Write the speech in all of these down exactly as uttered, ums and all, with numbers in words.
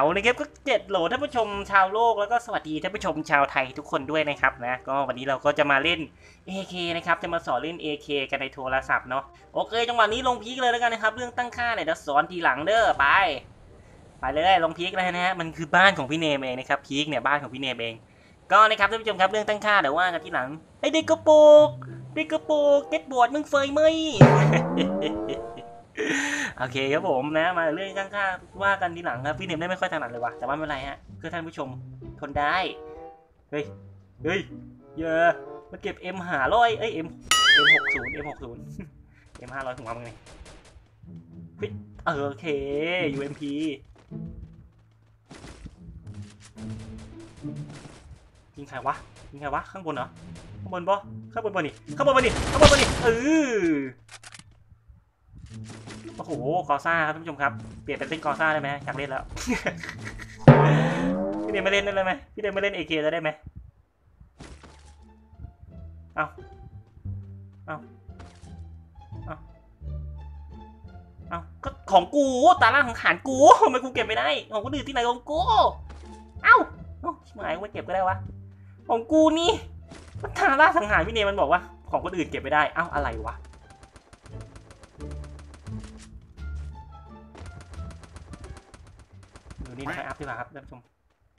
นะครับก็เจ็ดโหลท่านผู้ชมชาวโลกแล้วก็สวัสดีท่านผู้ชมชาวไทยทุกคนด้วยนะครับนะก็วันนี้เราก็จะมาเล่น เอ เค นะครับจะมาสอนเล่น เอ เค กันในโทรศัพท์เนาะโอเคจังหวะนี้ลงพีคเลยแล้วกันนะครับเรื่องตั้งค่าเนี่ยเดี๋ยวสอนทีหลังเด้อไปไปเลยลงพีคเลยนะฮะมันคือบ้านของพี่เนมเองนะครับพีคเนี่ยบ้านของพี่เนมเองก็นะครับท่านผู้ชมครับเรื่องตั้งค่าเดี๋ยวว่ากันทีหลังไอ้เด็กกระโปงเด็กกระโปงเก็ตบอร์ดมึงเฟยไหมโอเคครับผมนะมาเรื่องข้างๆว่ากันทีหลังครับพี่เนมได้ไม่ค่อยถนัดเลยว่ะแต่ว่าไม่เป็นไรฮะเพื่อท่านผู้ชมทนได้เฮ้ยเฮ้ยเยอะมาเก็บ เอ็ม หาร้อยเอ้ย M เอ็ม หกสิบ เอ็ม หกสิบ เอ็ม ห้าร้อยของเราไงเฮ้ยเออโอเค ยู เอ็ม พี ยิงใครวะยิงใครวะข้างบนเหรอข้างบนปะข้างบนปะนี่ข้างบนปะนี่ข้างบนปะนี่เออโอ้โหกอซ่าครับท่านผู้ชมครับเปลี่ยนเป็นเล่นกอซ่าได้ไหมอยากเล่นแล้วพี่เดนไม่เล่นได้ไหมพี่เดนไม่เล่น เอ เค ได้ไหมเอาเอาเอาเอาก็ของกูตาล่างของขานกูทำไมกูเก็บไม่ได้ของคนอื่นที่ไหนของกูเอ้าเอ้าชิบหายกูไม่เก็บก็ได้วะของกูนี่มันตาล่าสังหารพี่เนมันบอกว่าของคนอื่นเก็บไม่ได้เอ้าอะไรวะดูนี่นะครับอัพดีกว่าครับท่านผู้ชม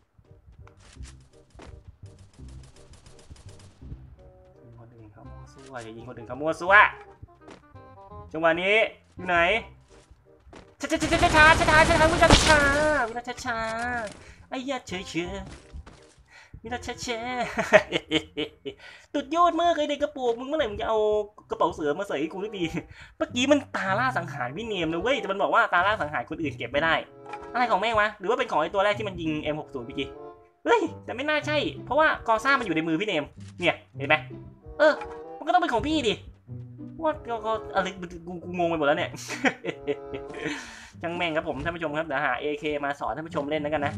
ยิงคนอื่นเขามั่วซั่วอย่ายิงคนอื่นเขามั่วซั่วจังหวะนี้อยู่ไหนช้าช้าช้าช้าช้าช้าช้าช้าวินาทีช้าวินาทีช้าไอ้ยาเฉยเฉยวินาทีช้าตุดยอดมากเลยเด็กกระโปรงมึงเมื่อไหร่มึงจะเอากระเป๋าเสือมาใส่ให้กูได้ดีเมื่อกี้มันตาล่าสังหารพี่เนมนะเว้ยแต่มันบอกว่าตาล่าสังหารคนอื่นเก็บไม่ได้อะไรของแม่งวะหรือว่าเป็นของไอ้ตัวแรกที่มันยิง เอ็ม หกสิบ พี่กี้เฮ้ยแต่ไม่น่าใช่เพราะว่ากอซ่ามันอยู่ในมือพี่เนมเนี่ยเห็นไหมเออมันก็ต้องเป็นของพี่ดิว่าก็อะไรกูกูงงไปหมดแล้วเนี่ยจังแม่งครับผมท่านผู้ชมครับเดี๋ยวหา เอ เค มาสอนท่านผู้ชมเล่นแล้วกันนะ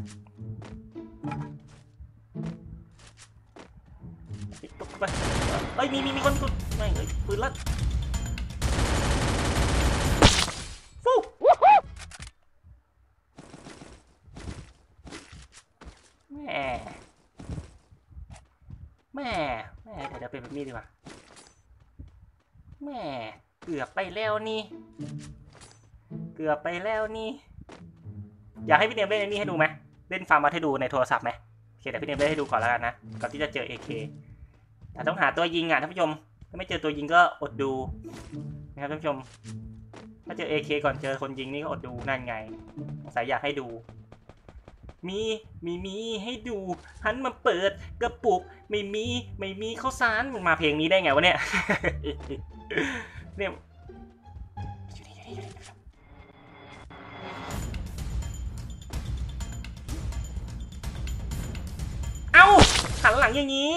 ตกไปเอ้ยมีมีมีคนตุดไม่เอ้ยปืนลั่นฟูแม่แม่แม่เดี๋ยวเป็นแบบนี้ดีกว่าแม่เกือบไปแล้วนี่เกือบไปแล้วนี่อยากให้พี่เนมเล่นอันนี้ให้ดูไหมเล่นฟาร์มมาให้ดูในโทรศัพท์ไหมโอเคเดี๋ยวพี่เนมเล่นให้ดูก่อนแล้วกันนะก่อนที่จะเจอ เอ เค แต่ต้องหาตัวยิงอ่ะท่านผู้ชมถ้าไม่เจอตัวยิงก็อดดูนะครับท่านผู้ชมถ้าเจอ เอ เค ก่อนเจอคนยิงนี่ก็อดดูนั่นไงสายอยากให้ดูมีมีมีให้ดูหันมาเปิดกระปุกไม่มีไม่มีข้าวสารมันมาเพลงนี้ได้ไงวะเนี่ยเนี่ยเอ้าหันหลังอย่างนี้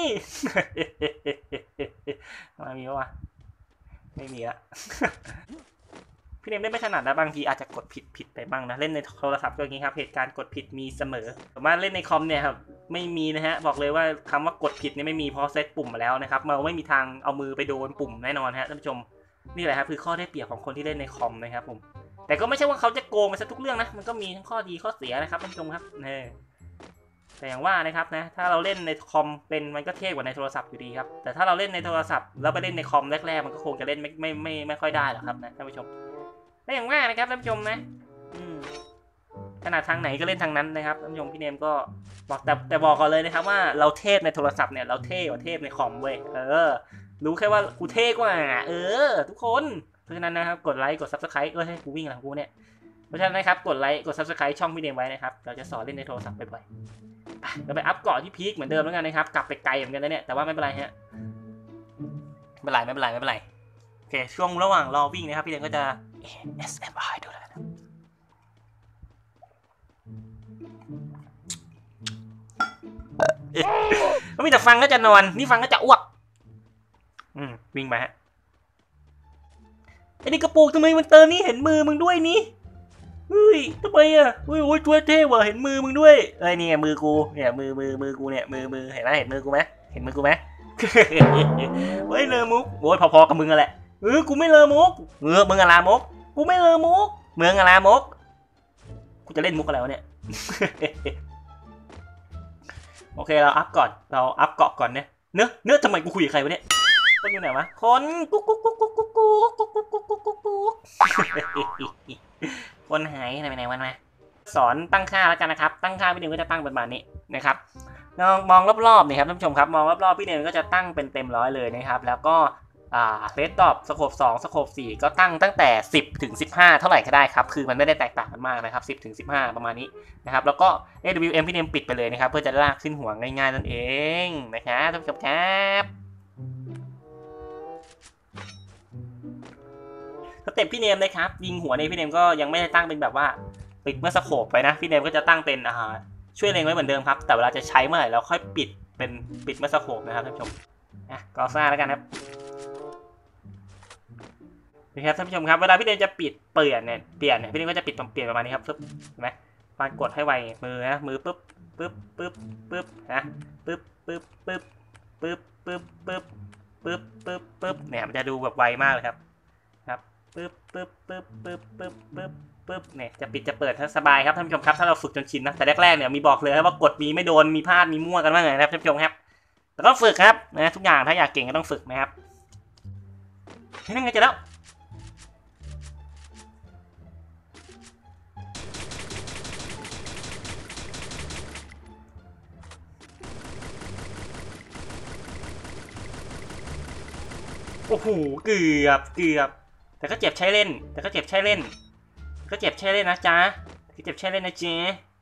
มามีวะไม่มีละพี่เนมเล่นไม่ถนัดนะบางทีอาจจะกดผิดผิดไปบ้างนะเล่นในโทรศัพท์ก็อย่างนี้ครับเหตุการณ์กดผิดมีเสมอแต่ว่าเล่นในคอมเนี่ยครับไม่มีนะฮะบอกเลยว่าคำว่ากดผิดเนี่ยไม่มีเพราะเซตปุ่มมาแล้วนะครับเราไม่มีทางเอามือไปโดนปุ่มแน่นอนฮะท่านผู้ชมนี่แหละครับคือข้อได้เปรียบของคนที่เล่นในคอมนะครับผมแต่ก็ไม่ใช่ว่าเขาจะโกงไปซะทุกเรื่องนะมันก็มีทั้งข้อดีข้อเสียนะครับท่านผู้ชมครับเนี่ยแต่อย่างว่านะครับนะถ้าเราเล่นในคอมเป็นมันก็เท่กว่าในโทรศัพท์อยู่ดีครับแต่ถ้าเราเล่นในโทรศัพท์แล้วไปเล่นในคอมแรกๆมันก็คงจะเล่นไม่ไม่ไม่ไม่ค่อยได้หรอกครับนะท่านผู้ชมได้อย่างว่านะครับท่านผู้ชมนะขนาดทางไหนก็เล่นทางนั้นนะครับท่านผู้ชมพี่เนมก็บอกแต่แต่บอกก่อนเลยนะครับว่าเราเทพในโทรศัพท์เนี่ยเราเท่กว่าเทพในคอมเว้ยเออรู้แค่ว่ากูเท่กว่าเออทุกคนเพราะฉะนั้นนะครับกดไลค์กดซับสไครต์เออให้กูวิ่งหลังกูเนี่ยเพราะฉะนั้นนะครับกดไลค์กดซับสไครต์ช่องพี่เนมไว้นะครับเราจะสอนเล่นในโทรศัพท์บ่อยๆเราไปอัพเกาะที่พีคเหมือนเดิมแล้วกันนะครับกลับไปไกลเหมือนกันแล้วเนี่ยแต่ว่าไม่เป็นไรฮะไม่เป็นไรไม่เป็นไรไม่เป็นไรโอเคช่วงระหว่างรอวิ่งนะครับพี่เนมก็จะ เอ เอส เอ็ม อาร์ ดูเลยนะก็มีแต่ฟังก็จะนอนนี่ฟังก็จะอ้วกอืมวิ่งไปฮะไอ้นี่กระปุกทำไมมันเติมนี่เห็นมือมึงด้วยนี่เฮ้ยทำไมอ่ะเฮ้ยโอ้ยตัวเท่ว่ะเห็นมือมึงด้วยเอ้ยนี่มือกูเนี่ยมือมือมือกูเนี่ยมือมือเห็นไหมเห็นมือกูไหมเห็นมือกูไหมเฮ้ยเลอมุกโอ้ยพอๆกับมึงกันแหละเออกูไม่เลอมุกเออมึงอะไรมุกกูไม่เลอมุกเมืองอะไรมุกกูจะเล่นมุกอะไรวะเนี่ยโอเคเราอัพก่อนเราอัพเกาะก่อนเนี่ยเนื้อเนื้อทำไมกูคุยกับใครวะเนี่ยคนอยู่ไหนวะคนกุ๊กกุ๊กกุ๊กกุ๊กกุ๊กกุ๊กกุ๊กกุ๊กกุ๊กกุ๊กกุ๊กคนหายไหนไหนวันมาสอนตั้งค่าแล้วกันนะครับตั้งค่าพี่เนมก็จะตั้งประมาณนี้นะครับลองมองรอบๆนี่ครับท่านผู้ชมครับมองรอบๆพี่เนมก็จะตั้งเป็นเต็มร้อยเลยนะครับแล้วก็อ่าเฟสตอบสโคปสองสโคปสี่ก็ตั้งตั้งแต่สิบถึงสิบห้าเท่าไหร่ก็ได้ครับคือมันไม่ได้แตกต่างกันมากนะครับสิบถึงสิบห้าประมาณนี้นะครับแล้วก็ เอ ดับเบิลยู เอ็ม พี่เนมปิดไปเลยนะครับเพื่อจะลากขึ้นหัวง่ายๆนั่นเองนะครับท่านผู้ชมครับสเต็ปพี่เนมนะครับยิงหัวในพี่เนมก็ยังไม่ได้ตั้งเป็นแบบว่าปิดเมื่อสโคปไปนะพี่เนมก็จะตั้งเป็นอ่าช่วยเล็งไว้เหมือนเดิมครับแต่เวลาจะใช้เมื่อไหร่เราค่อยปิดเป็นปิดเมื่อสโคปนะครับท่านผู้ชมอ่ะก็ซ่าแล้วกันครับนะครับท่านผู้ชมครับเวลาพี่เนมจะปิดเปลี่ยนเนี่ยเปลี่ยนเนี่ยพี่เนมก็จะปิดเปลี่ยนประมาณนี้ครับปึ๊บเห็นไหมปากดให้ไวมือนะมือปึ๊บปึ๊บปึ๊บปึ๊บนะปึ๊บปึ๊บปึ๊บปึ๊บปึ๊บปึ๊บปึ๊บปึ๊บปึ๊บเนี่ยมันจะดูแบบไวมากเลยครับครับปึ๊บปึ๊บปึ๊บปึ๊บปึ๊บปึ๊บปึ๊บเนี่ยจะปิดจะเปิดถ้าสบายครับท่านผู้ชมครับถ้าเราฝึกจนชินนะแต่แรกๆเนี่ยมีบอกเลยว่ากดมีไม่โดนมีพลาดมีมั่วกันบ้างเลยนะครับท่านผู้ชมครับแต่ต้องฝึกครับนะทุกอย่างถ้าอยากเก่งก็ต้องฝึกนะครับเฮ้ยนั่นไงเจอแล้วโอ้โหเกือบเกือบแต่ก็เจ็บใช้เล่นแต่ก็เจ็บใช้เล่นก็เจ็บใช้เล่นนะจ๊ะก็เจ็บใช้เล่นนะเจ๊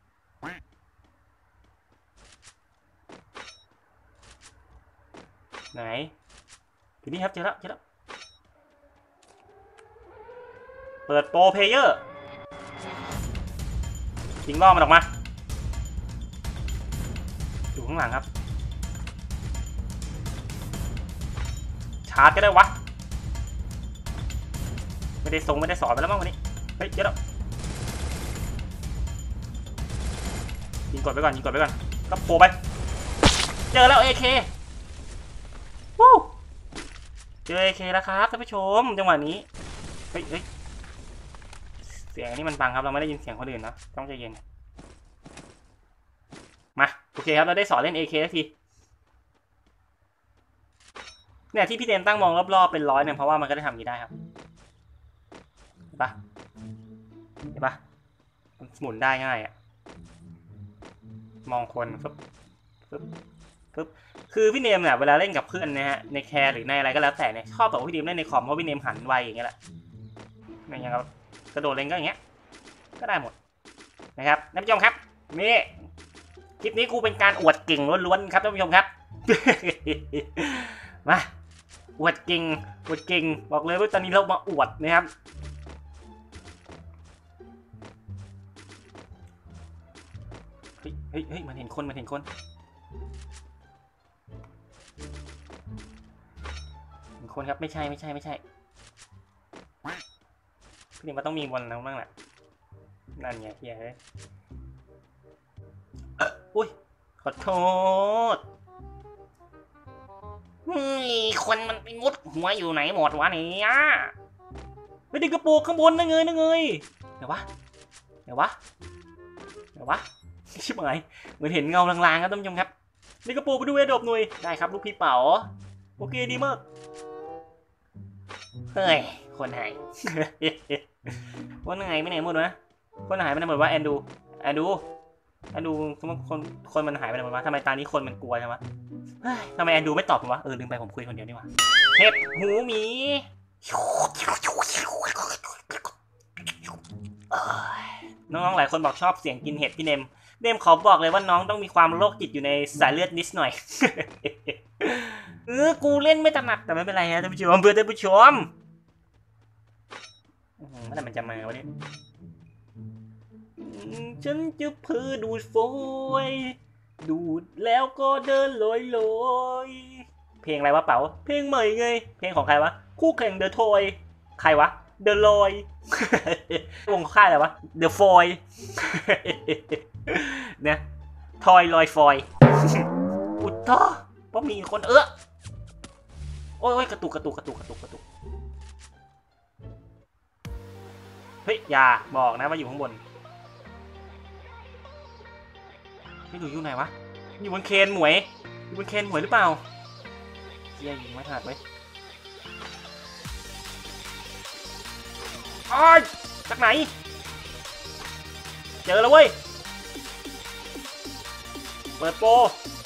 ไหนอยู่นี่ครับเจอแล้วเจอแล้วเปิดโปรเพลเยอร์ยิงล่อมันออกมาอยู่ข้างหลังครับชาร์จก็ได้วะไม่ได้ส่งไม่ได้สอนไปแล้วมั้งวันนี้เฮ้ยเจอแล้วยิงกดไปก่อนยิงกดไปก่อนก็โผล่ไปเจอแล้วเอเควู้เจอเอเคแล้วครับท่านผู้ชมจังหวะนี้เฮ้ยเฮ้ยเสียงนี้มันบังครับเราไม่ได้ยินเสียงคนอื่นนะต้องใจเย็นมาโอเคครับเราได้สอนเล่น เอ เค สักทีเนี่ยที่พี่เดนตั้งมองรอบๆเป็นร้อยเนี่ยเพราะว่ามันก็ได้ทำอย่างนี้ได้ครับเห็นปะเห็นปะมันหมุนได้ง่ายอ่ะมองคนปึ๊บปึ๊บปึ๊บคือพี่เนมเนี่ยเวลาเล่นกับเพื่อนนะฮะในแคร์หรือในอะไรก็แล้วแต่เนี่ยชอบบอกว่าพี่เนมเล่นในคอมเพราะพี่เนมหันไวอย่างเงี้ยแหละอย่างเงี้ยครับกระโดดเล่นก็อย่างเงี้ยก็ได้หมดนะครับท่านผู้ชมครับนี่คลิปนี้กูเป็นการอวดเก่งล้วนๆครับท่านผู้ชมครับมาอวดเก่งอวดเก่งบอกเลยว่าตอนนี้เรามาอวดนะครับเฮ้ยเฮ้ยเฮ้ยมันเห็นคนมันเห็นคนเห็นคนครับไม่ใช่ไม่ใช่ไม่ใช่พี่นี่มันต้องมีบนแล้วบ้างแหละนั่นไงเฮียเฮ้ยอุ้ยขอโทษนี่คนมันไปมุดหัวอยู่ไหนหมดวะเนี่ยไม่ได้กระโปรงข้างบนนั่งเงยนั่งเงยเดี๋ยววะเดี๋ยววะเดี๋ยววะชิบหายเหมือนเห็นเงาลางๆครับท่านผู้ชมครับนี่กระโปรงไปดูเอดอบหน่อยได้ครับลูกพี่เป๋าโอเคดีมากเฮ้ยคนหายคนหายไปไหนหมดวะคนหายไปไหนหมดวะแอนดูแอนดูแอนดูคนคนมันหายไปไหนหมดวะทำไมตานี้คนมันกลัวใช่ไหมทำไมแอนดูไม่ตอบผมวะเออลืมไปผมคุยคนเดียวนี่วะเห็บหูหมีน้องๆหลายคนบอกชอบเสียงกินเห็ดพี่เนมเนมขอบอกเลยว่าน้องต้องมีความโรคจิตอยู่ในสายเลือดนิดหน่อยเออกูเล่นไม่ถนัดแต่ไม่เป็นไรฮะท่านผู้ชมเพื่อนท่านผู้ชมเมื่อไหร่มันจะมาวะเนี่ยฉันจะเพื่อดูดโฟยดูดแล้วก็เดินลอยลอยเพลงอะไรวะเป๋าเพลงใหม่ไงเพลงของใครวะคู่แข่งเดอะทอยใครวะเดอะลอยวงค่ายอะไรวะเดอะฟอยเนี่ยทอยลอยฟอยอุดท่อเพราะมีคนเออโอ้ยกระตุกกระตุกกระตุกกระตุกกระตุกเฮ้ยอย่าบอกนะว่าอยู่ข้างบนไม่รู้อยู่ไหนวะอยู่บนเคนหมวยอยู่บนเคนหมวยหรือเปล่าเฮียยิงไม่ถนัดไหมอ้อยจากไหนเจอแล้วเว้ยเปิดโป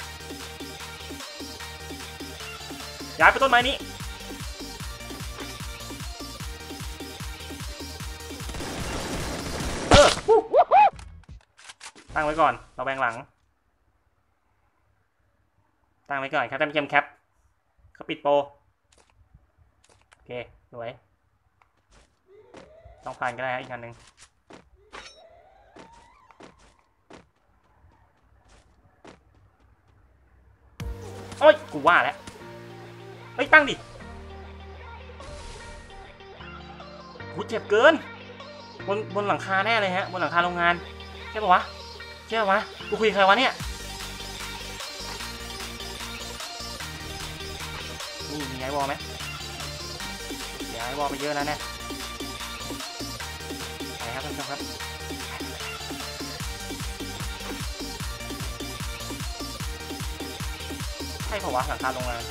ย้ายไปต้นไม้นี้เออตั้งไว้ก่อนเราแบ่งหลังตั้งไว้ก่อนครับท่านผู้ชมครับเขาปิดโปโอเคสวยต้องผ่านก็ได้อีกอันหนึ่งโอ้ยกูว่าแล้วเฮ้ยตั้งดิกูเจ็บเกินบนบนหลังคาแน่เลยฮะบนหลังคาโรงงานใช่ปะวะใช่ปะวะกูคุยกับใครวะเนี่ยนี่มีไอ้วอลไหมเดี๋ยวไอ้วอลไปเยอะแล้วเนี่ยไปครับท่านผู้ชมครับใช่ปะวะหลังคาโรงงาน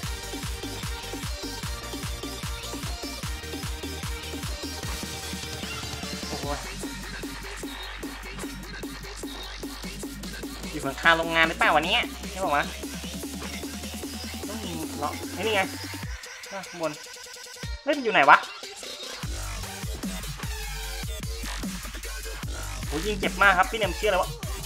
อยู่หลังคาโรงงานหรือเปล่าวันนี้ใช่ปะวะต้องมีเลาะไอ้นี่ไงข้างบนเฮ้ยมันอยู่ไหนวะโอ้ยิงเจ็บมากครับพี่เนมเชื่อเลยวะ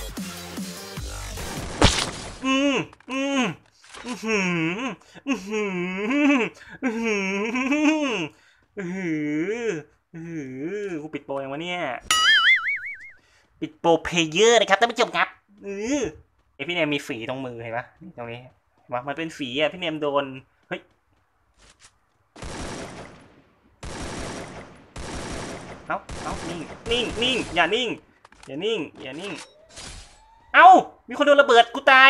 อืมอืมอือหืออือหืออือหืออือหืออือหือกูปิดโปรยังวะเนี่ยปิดโปรเพลเยอร์นะครับท่านผู้ชมครับอือไอพี่เนมมีฝีตรงมือเห็นปะตรงนี้ว่ามันเป็นฝีอ่ะพี่เนมโดนเฮ้ยเอ้าเอ้านิ่งนิ่งนิ่งอย่านิ่งอย่านิ่งอย่านิ่งเอ้ามีคนโดนระเบิดกูตาย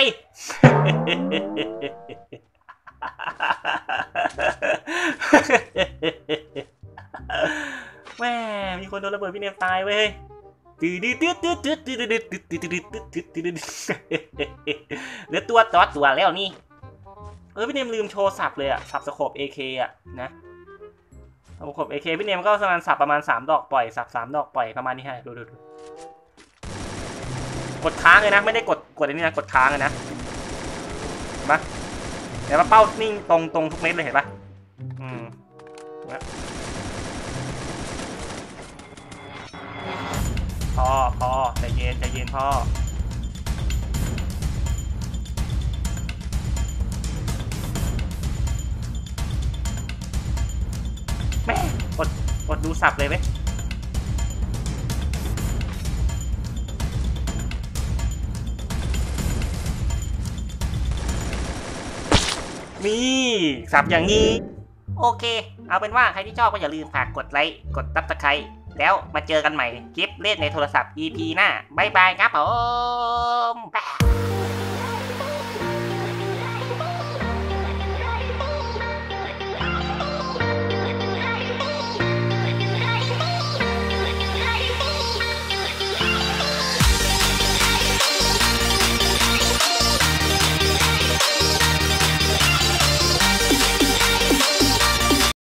แม่มีคนโดนระเบิดพี่เนมตายเว้ยตืดตืดตืดตืดตืดตืดตืดตืดตืดตืดตืดตืดตืดเหลือตัวต่อตัวแล้วนี่เออพี่เนมลืมโชว์สับเลยอะสับสโคป เอ เค อะนะสโคป เอ เค พี่เนมก็ประมาณสับประมาณสามดอกปล่อยสับสามดอกปล่อยประมาณนี้ฮะดูดูดูกดค้างเลยนะไม่ได้กดกดอันนี้นะกดค้างเลยนะเห็นปะเดี๋ยวมาเป้านิ่งตรงตรงทุกเม็ดเลยเห็นปะอืมพอพอใจเย็นใจเย็นพ่อแม่กดกดดูสับเลยไหมนี่สับอย่างนี้โอเคเอาเป็นว่าใครที่ชอบก็อย่าลืมฝากกดไลค์กดซับสไครบ์แล้วมาเจอกันใหม่คลิปเล่นในโทรศัพท์ อี พี หน้าบายบายครับผม